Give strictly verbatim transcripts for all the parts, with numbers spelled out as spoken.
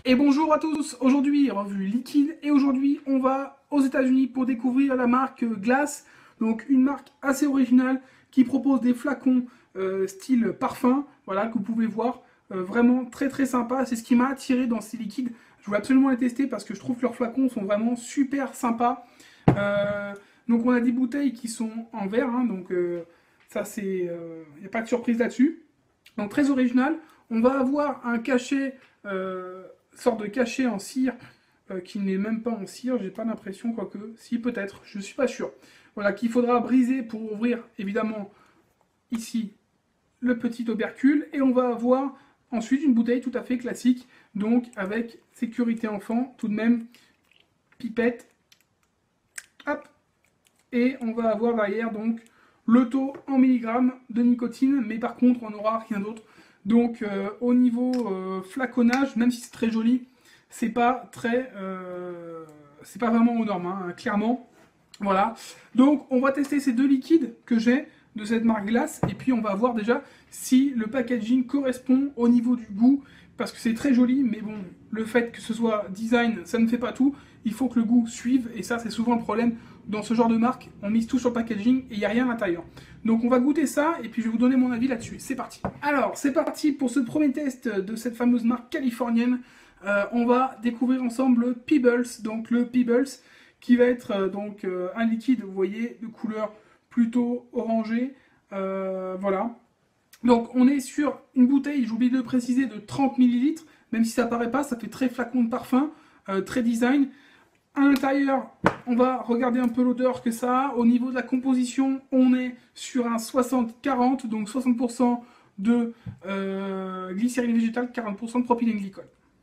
Et bonjour à tous, aujourd'hui revue liquide et aujourd'hui on va aux États-Unis pour découvrir la marque Glass, donc une marque assez originale qui propose des flacons euh, style parfum, voilà, que vous pouvez voir, euh, vraiment très très sympa. C'est ce qui m'a attiré dans ces liquides. Je voulais absolument les tester parce que je trouve que leurs flacons sont vraiment super sympas. Euh, donc on a des bouteilles qui sont en verre, hein, donc euh, ça c'est, il euh, n'y a pas de surprise là-dessus. Donc très original. On va avoir un cachet, euh, sorte de cachet en cire, euh, qui n'est même pas en cire, j'ai pas l'impression, quoique, si peut-être, je suis pas sûr. Voilà, qu'il faudra briser pour ouvrir, évidemment, ici, le petit opercule, et on va avoir ensuite une bouteille tout à fait classique, donc avec sécurité enfant, tout de même, pipette, hop, et on va avoir derrière, donc, le taux en milligrammes de nicotine, mais par contre, on n'aura rien d'autre. Donc euh, au niveau euh, flaconnage, même si c'est très joli, c'est pas très, euh, c'est pas vraiment aux normes, hein, clairement. Voilà. Donc on va tester ces deux liquides que j'ai de cette marque Glass, et puis on va voir déjà si le packaging correspond au niveau du goût, parce que c'est très joli, mais bon, le fait que ce soit design, ça ne fait pas tout. Il faut que le goût suive, et ça c'est souvent le problème dans ce genre de marque. On mise tout sur le packaging et il n'y a rien à l'intérieur. Donc on va goûter ça, et puis je vais vous donner mon avis là-dessus. C'est parti. Alors, c'est parti pour ce premier test de cette fameuse marque californienne. Euh, on va découvrir ensemble le Pebbles, donc le Pebbles, qui va être euh, donc euh, un liquide, vous voyez, de couleur plutôt orangée. Euh, voilà. Donc on est sur une bouteille, j'ai oublié de le préciser, de trente millilitres, même si ça paraît pas, ça fait très flacon de parfum, euh, très design. À l'intérieur, on va regarder un peu l'odeur que ça a. Au niveau de la composition, on est sur un soixante quarante, donc soixante pour cent de euh, glycérine végétale, quarante pour cent de propylène glycol.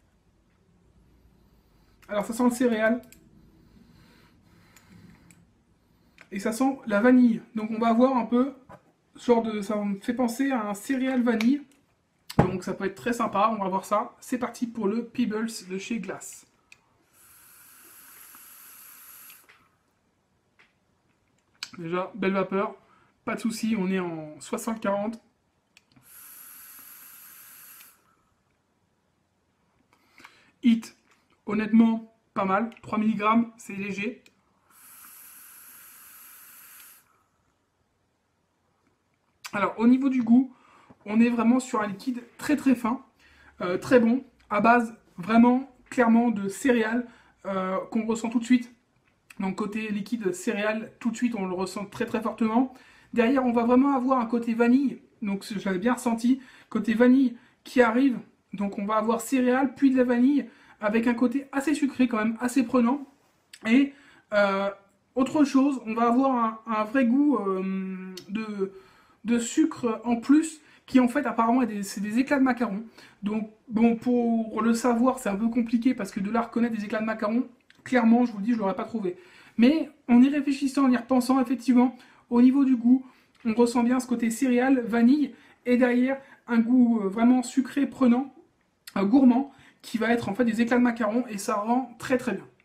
Alors ça sent le céréal. Et ça sent la vanille. Donc on va avoir un peu, genre de, ça me fait penser à un céréal vanille. Donc ça peut être très sympa, on va voir ça. C'est parti pour le Pebbles de chez Glass. Déjà, belle vapeur, pas de souci, on est en soixante quarante. Hit, honnêtement, pas mal. trois milligrammes, c'est léger. Alors, au niveau du goût, on est vraiment sur un liquide très très fin, euh, très bon, à base vraiment clairement de céréales euh, qu'on ressent tout de suite. Donc côté liquide céréales, tout de suite on le ressent très très fortement. Derrière on va vraiment avoir un côté vanille, donc je l'avais bien ressenti, côté vanille qui arrive, donc on va avoir céréales puis de la vanille avec un côté assez sucré quand même, assez prenant. Et euh, autre chose, on va avoir un, un vrai goût euh, de, de sucre en plus qui en fait apparemment est des, c'est des éclats de macarons. Donc bon, pour le savoir c'est un peu compliqué parce que de là reconnaître des éclats de macarons, clairement je vous le dis je l'aurais pas trouvé. Mais en y réfléchissant, en y repensant, effectivement, au niveau du goût, on ressent bien ce côté céréales, vanille, et derrière un goût vraiment sucré, prenant, euh, gourmand, qui va être en fait des éclats de macarons, et ça rend très très bien.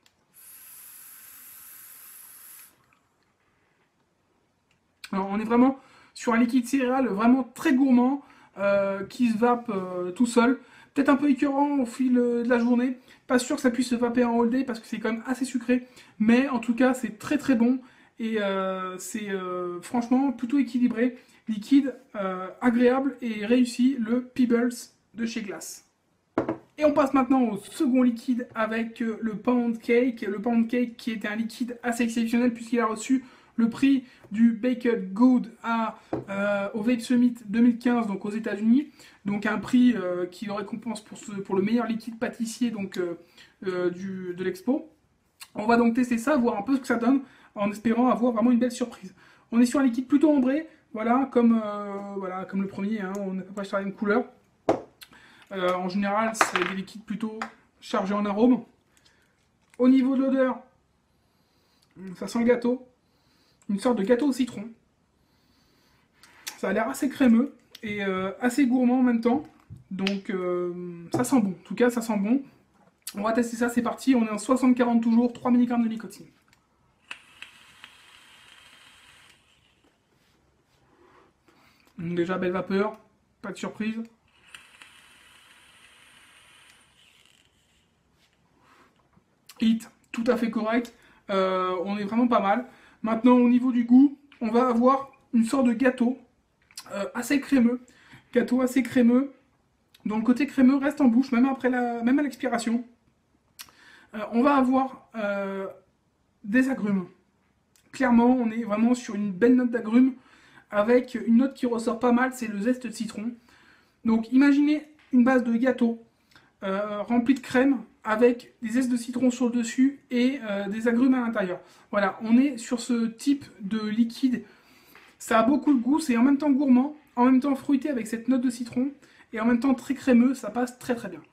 Alors on est vraiment sur un liquide céréal vraiment très gourmand, euh, qui se vape euh, tout seul. Peut-être un peu écœurant au fil de la journée. Pas sûr que ça puisse se vaper en all day parce que c'est quand même assez sucré. Mais en tout cas, c'est très très bon. Et euh, c'est euh, franchement plutôt équilibré. Liquide, euh, agréable et réussi, le Pebbles de chez Glass. Et on passe maintenant au second liquide avec le Pound Cake. Le Pound Cake qui était un liquide assez exceptionnel puisqu'il a reçu le prix du Baked Good à, euh, au Vape Summit deux mille quinze, donc aux États-Unis. Donc un prix euh, qui le récompense pour, ce, pour le meilleur liquide pâtissier donc, euh, euh, du, de l'expo. On va donc tester ça, voir un peu ce que ça donne, en espérant avoir vraiment une belle surprise. On est sur un liquide plutôt ambré, voilà, comme, euh, voilà, comme le premier, hein, on est à peu près sur la même couleur. Euh, en général, c'est des liquides plutôt chargés en arômes. Au niveau de l'odeur, ça sent le gâteau. Une sorte de gâteau au citron. Ça a l'air assez crémeux et euh, assez gourmand en même temps. Donc euh, ça sent bon. En tout cas, ça sent bon. On va tester ça, c'est parti. On est en soixante quarante toujours, trois milligrammes de nicotine. Donc déjà, belle vapeur. Pas de surprise. hit, tout à fait correct. Euh, on est vraiment pas mal. Maintenant, au niveau du goût, on va avoir une sorte de gâteau euh, assez crémeux. Gâteau assez crémeux. Donc le côté crémeux reste en bouche, même, après la, même à l'expiration. Euh, on va avoir euh, des agrumes. Clairement, on est vraiment sur une belle note d'agrumes, avec une note qui ressort pas mal, c'est le zeste de citron. Donc imaginez une base de gâteau euh, remplie de crème, avec des zestes de citron sur le dessus et euh, des agrumes à l'intérieur. Voilà, on est sur ce type de liquide. Ça a beaucoup de goût, c'est en même temps gourmand, en même temps fruité avec cette note de citron, et en même temps très crémeux, ça passe très très bien.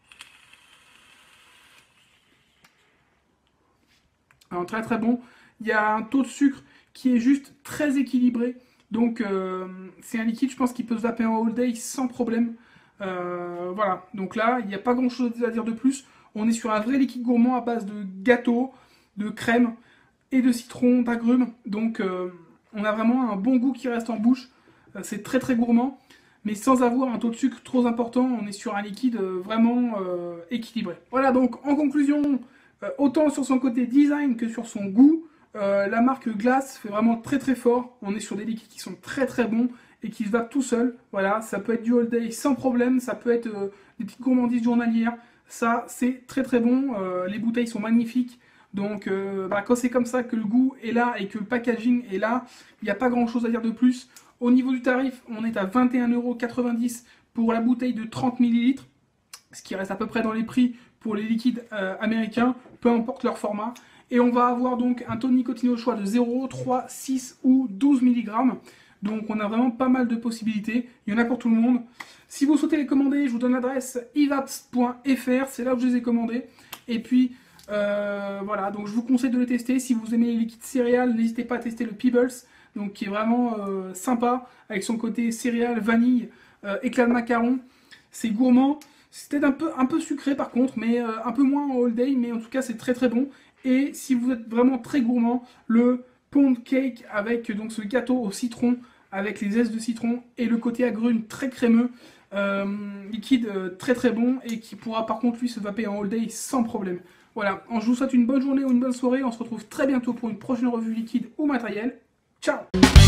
Alors très très bon, il y a un taux de sucre qui est juste très équilibré, donc euh, c'est un liquide je pense qui peut se vaper en all day sans problème. Euh, voilà, donc là il n'y a pas grand chose à dire de plus, on est sur un vrai liquide gourmand à base de gâteau, de crème et de citron, d'agrumes, donc euh, on a vraiment un bon goût qui reste en bouche, euh, c'est très très gourmand, mais sans avoir un taux de sucre trop important, on est sur un liquide euh, vraiment euh, équilibré. Voilà, donc en conclusion, euh, autant sur son côté design que sur son goût, euh, la marque Glass fait vraiment très très fort, on est sur des liquides qui sont très très bons, et qui se vapent tout seul. Voilà, ça peut être du all day sans problème, ça peut être euh, des petites gourmandises journalières, ça c'est très très bon, euh, les bouteilles sont magnifiques, donc euh, bah, quand c'est comme ça que le goût est là et que le packaging est là, il n'y a pas grand chose à dire de plus. Au niveau du tarif, on est à vingt et un euros quatre-vingt-dix pour la bouteille de trente millilitres, ce qui reste à peu près dans les prix pour les liquides euh, américains, peu importe leur format. Et on va avoir donc un taux de nicotine au choix de zéro, trois, six ou douze milligrammes. Donc on a vraiment pas mal de possibilités, il y en a pour tout le monde. Si vous souhaitez les commander, je vous donne l'adresse evaps point f r, c'est là où je les ai commandés. Et puis euh, voilà, donc je vous conseille de les tester. Si vous aimez les liquides céréales, n'hésitez pas à tester le Peebles, donc qui est vraiment euh, sympa, avec son côté céréales, vanille, euh, éclat de macaron. C'est gourmand, c'est peut-être un peu, un peu sucré par contre, mais euh, un peu moins en all day, mais en tout cas c'est très très bon. Et si vous êtes vraiment très gourmand, le pound cake avec donc ce gâteau au citron, avec les zestes de citron et le côté agrumes très crémeux, euh, liquide euh, très très bon et qui pourra par contre lui se vaper en all day sans problème. Voilà, je vous souhaite une bonne journée ou une bonne soirée, on se retrouve très bientôt pour une prochaine revue liquide ou matériel. Ciao!